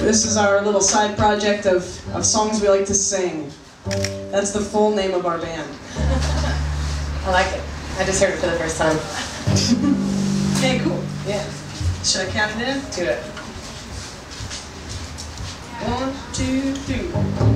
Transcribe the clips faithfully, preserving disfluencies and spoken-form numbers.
This is our little side project of, of songs we like to sing. That's the full name of our band. I like it. I just heard it for the first time. Okay, cool. Yeah. Should I count it in? Do it. One, two, three.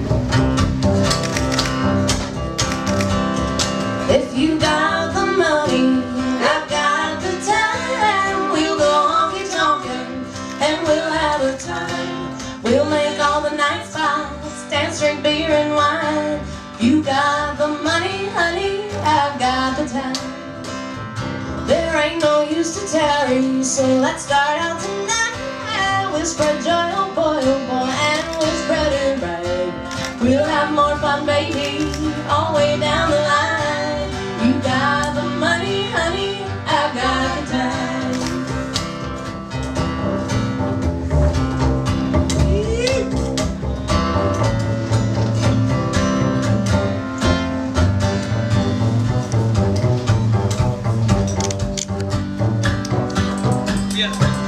If you got the money, I've got the time. We'll go honky-tonkin' and we'll have a time. We'll make all the night spots, dance, drink beer and wine. You got the money, honey, I've got the time. There ain't no use to tarry, so let's start out tonight. We'll spread joy, oh boy, oh boy, and we'll spread it right. We'll have more fun, baby, all the way down the line. You got the money, honey, I've got the time. Yeah.